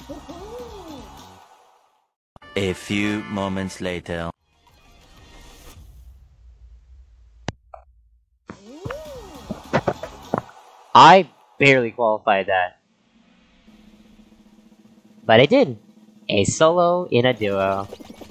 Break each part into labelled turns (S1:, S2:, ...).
S1: A few moments later.
S2: I barely qualified that. But I did. A solo in a duo.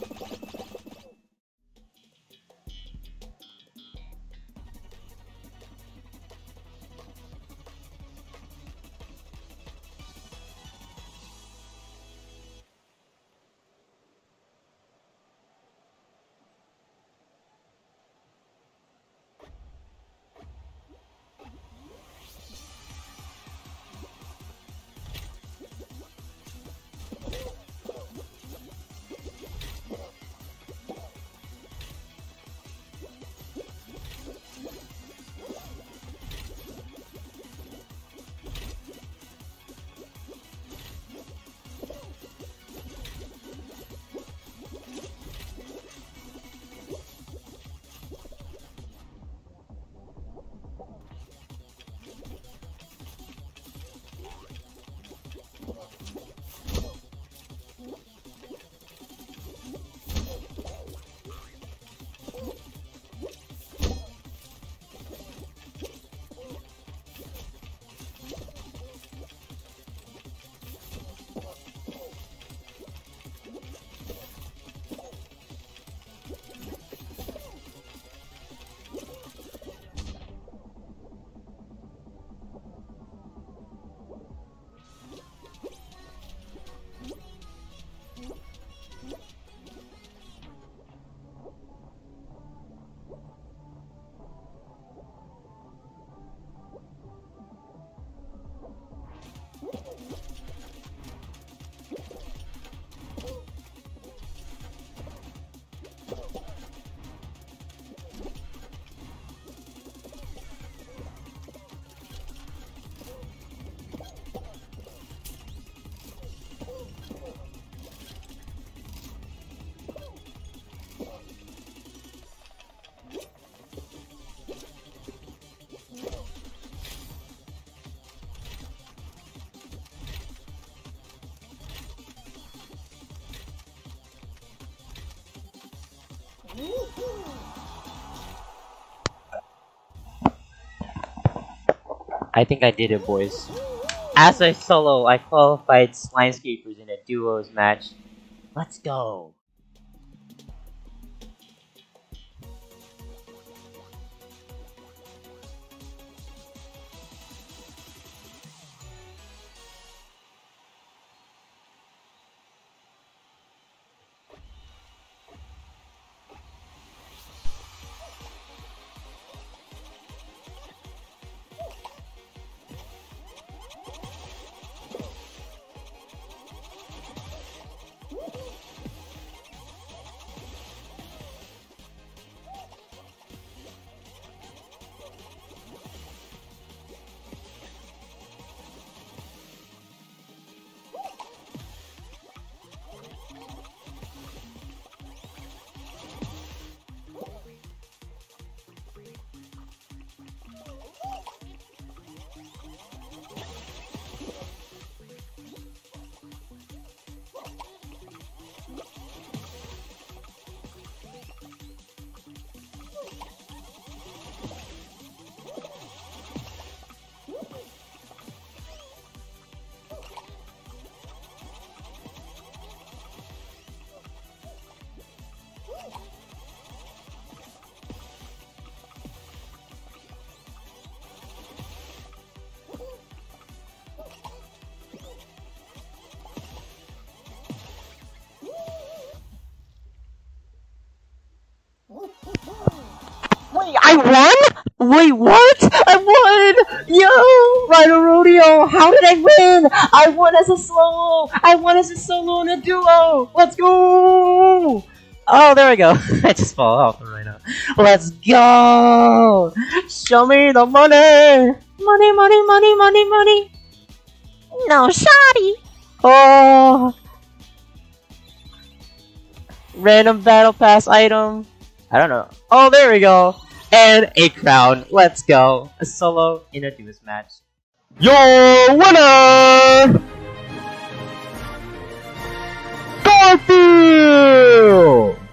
S2: I think I did it, boys. As a solo, I qualified Slimescapers in a duos match. Let's go! Wait, I won? Wait, what? I won! Yo! Rhino Rodeo! How did I win? I won as a solo! I won as a solo in a duo! Let's go! Oh, there we go. I just fall off the Rhino. Let's go! Show me the money! Money, money, money, money, money! No, shoddy! Oh! Random battle pass item. I don't know. Oh, there we go. And a crown. Let's go. A solo in a duos match.
S3: Your winner!
S2: Northfield!